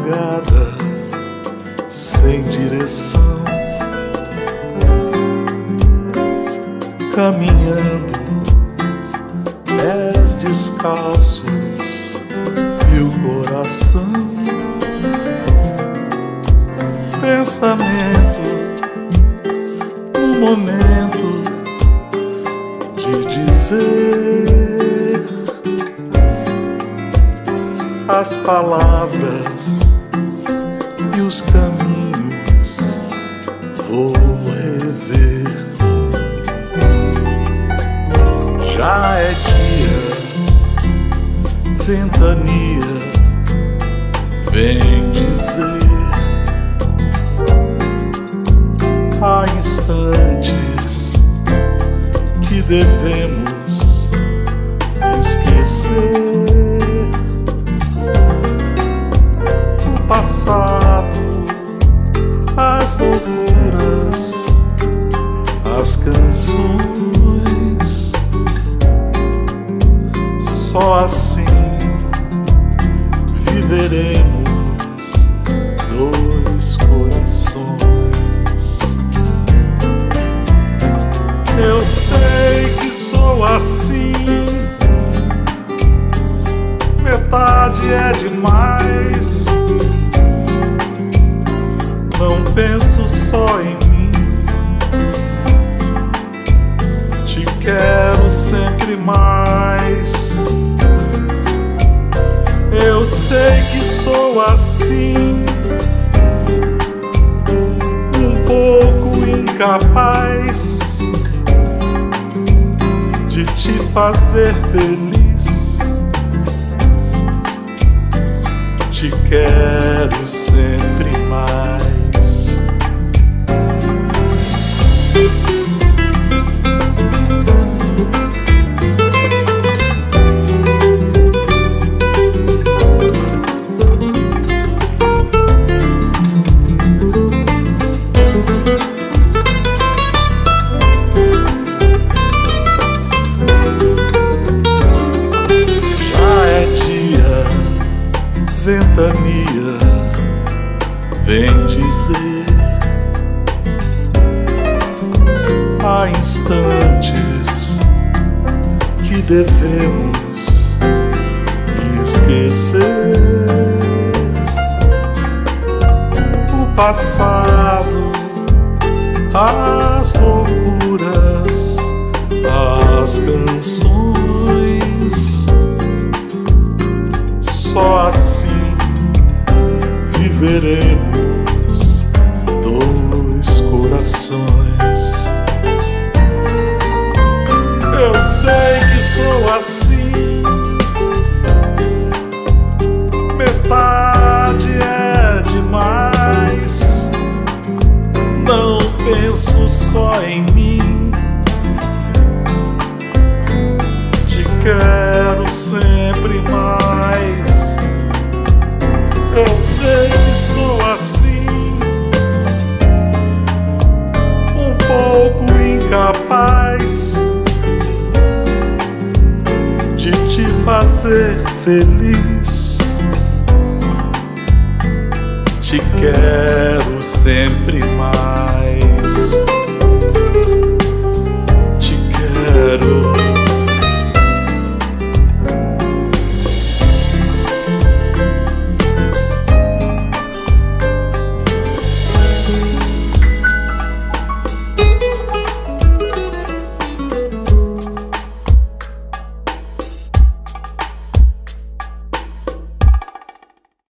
madrugada sem direção, caminhando, pés descalços e o coração, pensamento no momento de dizer as palavras e os caminhos vou rever. Já é dia, ventania vem dizer: há instantes que devemos esquecer. O passado, as loucuras, as canções. Só assim viveremos dois corações. Eu sei que sou assim, metade é demais. Não penso só em mim, te quero sempre mais. Eu sei que sou assim, um pouco incapaz de te fazer feliz. Te quero sempre mais. Ventania vem dizer: há instantes que devemos esquecer. O passado, as loucuras, as canções. Só assim viveremos dois corações. Eu sei que sou assim, metade é demais. Não penso só em mim, te quero sempre mais. Eu sei que sou assim, um pouco incapaz de te fazer feliz. Te quero sempre mais.